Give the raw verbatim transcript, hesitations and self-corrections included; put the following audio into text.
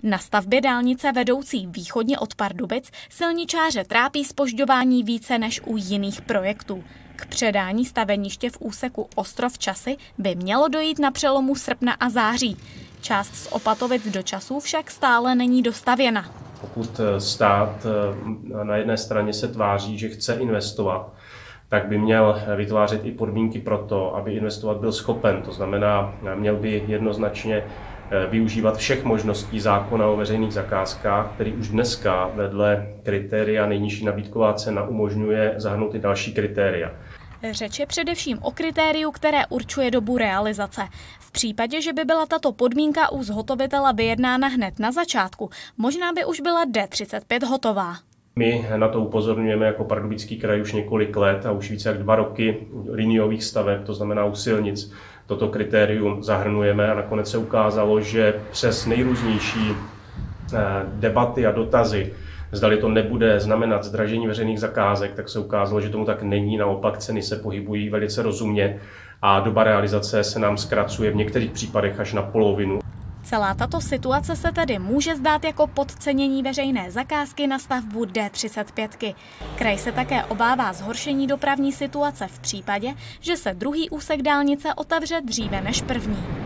Na stavbě dálnice vedoucí východně od Pardubic silničáře trápí zpožďování více než u jiných projektů. K předání staveniště v úseku Ostrov Časy by mělo dojít na přelomu srpna a září. Část z Opatovic do Časů však stále není dostavěna. Pokud stát na jedné straně se tváří, že chce investovat, tak by měl vytvářet i podmínky pro to, aby investovat byl schopen. To znamená, měl by jednoznačně využívat všech možností zákona o veřejných zakázkách, který už dneska vedle kritéria nejnižší nabídková cena umožňuje zahrnout i další kritéria. Řeč je především o kritériu, které určuje dobu realizace. V případě, že by byla tato podmínka u zhotovitele vyjednána hned na začátku, možná by už byla D třicet pět hotová. My na to upozorňujeme jako Pardubický kraj už několik let a už více jak dva roky liniových staveb, to znamená u silnic, toto kritérium zahrnujeme a nakonec se ukázalo, že přes nejrůznější debaty a dotazy, zdali to nebude znamenat zdražení veřejných zakázek, tak se ukázalo, že tomu tak není, naopak ceny se pohybují velice rozumně a doba realizace se nám zkracuje v některých případech až na polovinu. Celá tato situace se tedy může zdát jako podcenění veřejné zakázky na stavbu D třicet pět. Kraj se také obává zhoršení dopravní situace v případě, že se druhý úsek dálnice otevře dříve než první.